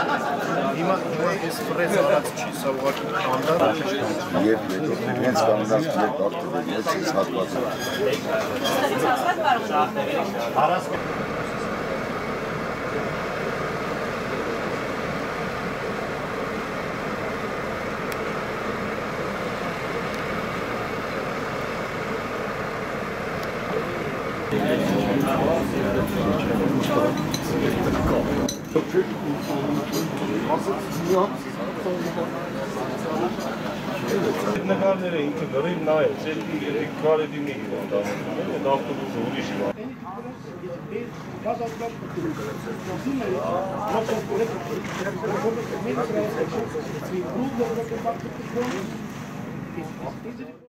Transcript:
Հիմա այս ֆրեզ արած չի սա ուղղակի անդար Երբ իրենց կանգնած երբ արդեն ես հատված նկարները ինքը գրիվ նայեց, էլի կարեդինի հիվանդանոց, ավտոբուսը ուրիշ հիվանդ։